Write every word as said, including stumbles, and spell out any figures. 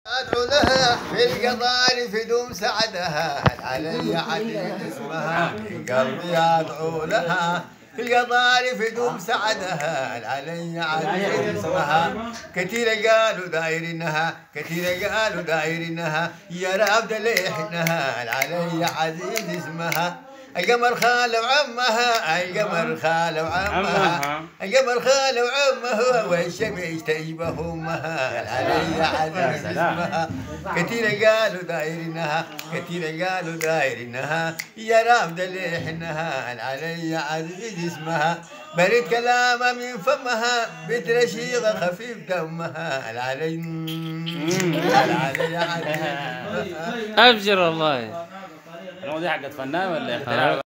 أدعو لها في القضاء فدوم سعدها علي عديد اسمها في قلبي أدعو لها في القضاء فدوم سعدها علي عديد اسمها كثير قالوا دايرينها كثير قالوا دايرينها يا رب دليحنها علي عزيز اسمها القمر خال وعمها القمر خال وعمها القمر خال وعمها والشمس تشبه امها علي عزيز اسمها كثير قالوا دايرينها كثير قالوا دايرينها يا رب دليحنها علي عزيز اسمها بريد كلامها من فمها بنت رشيقة خفيف دمها العلي العلي عزيز ابشر والله. المواضيع حقت فنان ولا اختراع؟